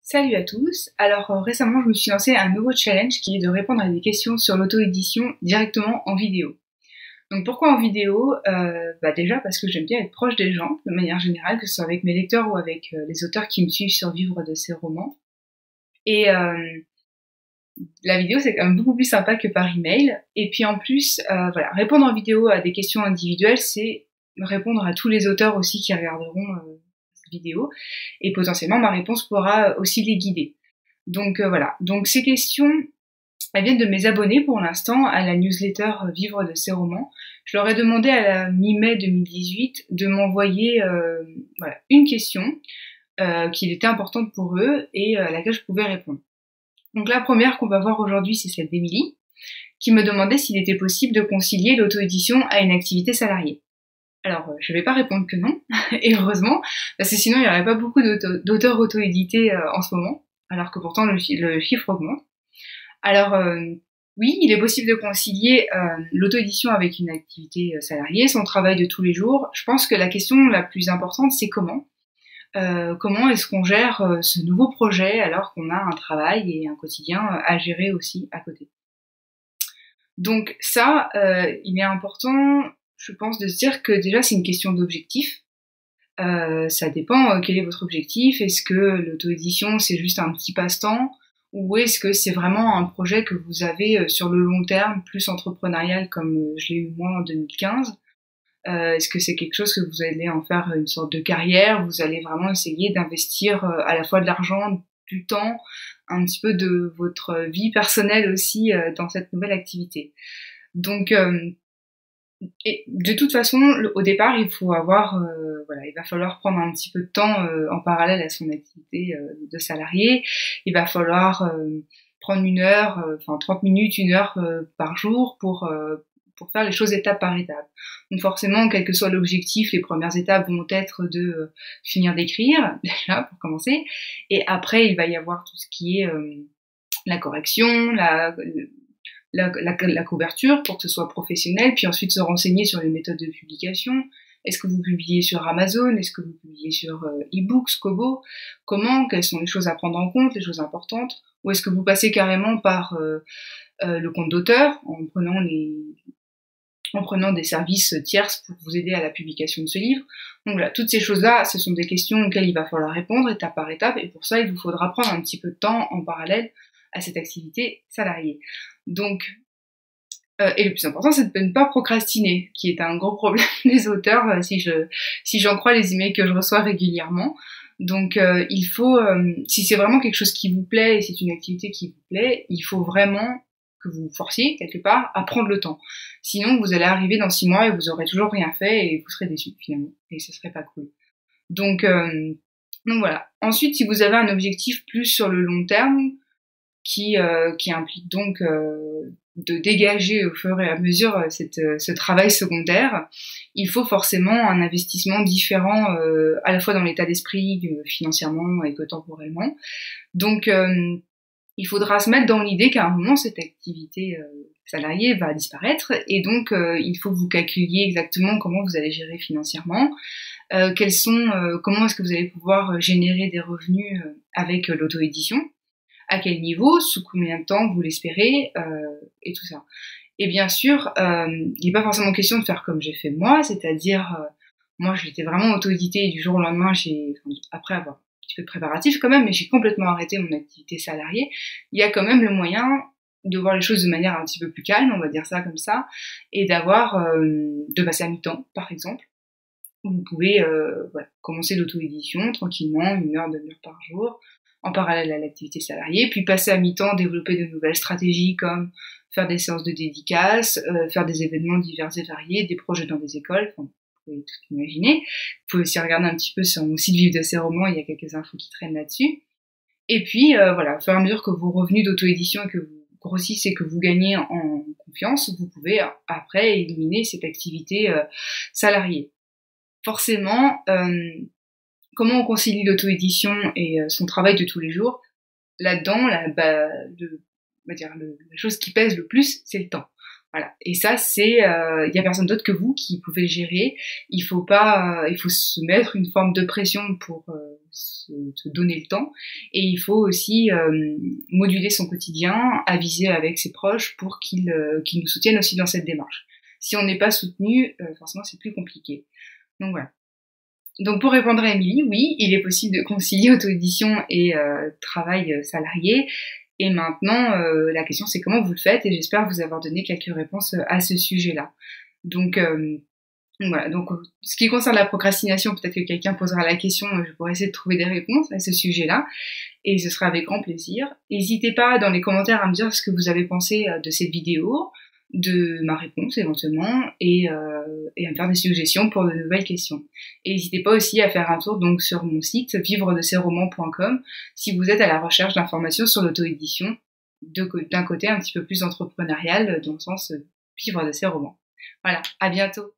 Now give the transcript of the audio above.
Salut à tous. Alors récemment, je me suis lancé un nouveau challenge qui est de répondre à des questions sur l'auto-édition directement en vidéo. Donc pourquoi en vidéo Déjà parce que j'aime bien être proche des gens, de manière générale, que ce soit avec mes lecteurs ou avec les auteurs qui me suivent sur Vivre de ces romans. Et la vidéo, c'est quand même beaucoup plus sympa que par email. Et puis en plus, répondre en vidéo à des questions individuelles, c'est répondre à tous les auteurs aussi qui regarderont cette vidéo. Et potentiellement, ma réponse pourra aussi les guider. Donc voilà. Donc ces questions, elles viennent de mes abonnés pour l'instant à la newsletter Vivre de ces romans. Je leur ai demandé à la mi-mai 2018 de m'envoyer une question qui était importante pour eux et à laquelle je pouvais répondre. Donc la première qu'on va voir aujourd'hui, c'est celle d'Émilie, qui me demandait s'il était possible de concilier l'auto-édition à une activité salariée. Alors, je vais pas répondre que non, et heureusement, parce que sinon il n'y aurait pas beaucoup d'auteurs auto-édités en ce moment, alors que pourtant le chiffre augmente. Alors, oui, il est possible de concilier l'auto-édition avec une activité salariée, son travail de tous les jours. Je pense que la question la plus importante, c'est comment. Comment est-ce qu'on gère ce nouveau projet alors qu'on a un travail et un quotidien à gérer aussi à côté. Donc ça, il est important, je pense, de se dire que déjà c'est une question d'objectif. Ça dépend quel est votre objectif. Est-ce que l'auto-édition c'est juste un petit passe-temps ou est-ce que c'est vraiment un projet que vous avez sur le long terme, plus entrepreneurial comme je l'ai eu moi en 2015 ? Est-ce que c'est quelque chose que vous allez en faire une sorte de carrière? Vous allez vraiment essayer d'investir à la fois de l'argent, du temps, un petit peu de votre vie personnelle aussi dans cette nouvelle activité. Donc, et de toute façon, au départ, il faut avoir, il va falloir prendre un petit peu de temps en parallèle à son activité de salarié. Il va falloir prendre 30 minutes, 1 heure par jour pour faire les choses étape par étape. Donc forcément, quel que soit l'objectif, les premières étapes vont être de finir d'écrire, déjà, pour commencer. Et après, il va y avoir tout ce qui est la correction, la couverture pour que ce soit professionnel, puis ensuite se renseigner sur les méthodes de publication. Est-ce que vous publiez sur Amazon? Est-ce que vous publiez sur eBooks, Kobo? Comment? Quelles sont les choses à prendre en compte, les choses importantes? Ou est-ce que vous passez carrément par le compte d'auteur en prenant des services tierces pour vous aider à la publication de ce livre. Donc voilà, toutes ces choses-là, ce sont des questions auxquelles il va falloir répondre étape par étape, et pour ça, il vous faudra prendre un petit peu de temps en parallèle à cette activité salariée. Donc, et le plus important, c'est de ne pas procrastiner, qui est un gros problème des auteurs, si j'en crois les emails que je reçois régulièrement. Donc, il faut, si c'est vraiment quelque chose qui vous plaît et c'est une activité qui vous plaît, il faut vraiment que vous forciez quelque part à prendre le temps. Sinon, vous allez arriver dans 6 mois et vous aurez toujours rien fait et vous serez déçu finalement. Et ce serait pas cool. Donc voilà. Ensuite, si vous avez un objectif plus sur le long terme, qui implique donc de dégager au fur et à mesure ce travail secondaire, il faut forcément un investissement différent à la fois dans l'état d'esprit, financièrement et que temporellement. Donc il faudra se mettre dans l'idée qu'à un moment, cette activité salariée va disparaître et donc il faut que vous calculiez exactement comment vous allez gérer financièrement, comment est-ce que vous allez pouvoir générer des revenus avec l'auto-édition, à quel niveau, sous combien de temps vous l'espérez, et tout ça. Et bien sûr, il n'est pas forcément question de faire comme j'ai fait moi, c'est-à-dire, moi j'étais vraiment auto-éditée et du jour au lendemain, après avoir peu de préparatif quand même, mais j'ai complètement arrêté mon activité salariée. Il y a quand même le moyen de voir les choses de manière un petit peu plus calme, on va dire ça comme ça, et de passer à mi-temps, par exemple. Vous pouvez commencer l'auto-édition tranquillement, 1 heure, 2 heures par jour, en parallèle à l'activité salariée, puis passer à mi-temps, développer de nouvelles stratégies comme faire des séances de dédicaces, faire des événements divers et variés, des projets dans des écoles, vous pouvez tout imaginer. Vous pouvez aussi regarder un petit peu sur mon site Vivre de ces romans, il y a quelques infos qui traînent là-dessus. Et puis, au fur et à mesure que vos revenus d'auto-édition et que vous grossissez et que vous gagnez en confiance, vous pouvez après éliminer cette activité salariée. Forcément, comment on concilie l'auto-édition et son travail de tous les jours? Là-dedans, la chose qui pèse le plus, c'est le temps. Voilà. Et ça, c'est, y a personne d'autre que vous qui pouvez le gérer. Il faut se mettre une forme de pression pour se donner le temps. Et il faut aussi moduler son quotidien, aviser avec ses proches pour qu'ils nous soutiennent aussi dans cette démarche. Si on n'est pas soutenu, forcément c'est plus compliqué. Donc voilà. Donc pour répondre à Émilie, oui, il est possible de concilier auto-édition et travail salarié. Et maintenant, la question c'est comment vous le faites, et j'espère vous avoir donné quelques réponses à ce sujet-là. Donc voilà. Donc ce qui concerne la procrastination, peut-être que quelqu'un posera la question, je pourrais essayer de trouver des réponses à ce sujet-là, et ce sera avec grand plaisir. N'hésitez pas dans les commentaires à me dire ce que vous avez pensé de cette vidéo, de ma réponse éventuellement, et à me faire des suggestions pour de nouvelles questions. Et n'hésitez pas aussi à faire un tour donc sur mon site vivredecesromans.com si vous êtes à la recherche d'informations sur l'auto-édition d'un côté un petit peu plus entrepreneurial, dans le sens vivre de ses romans. Voilà, à bientôt.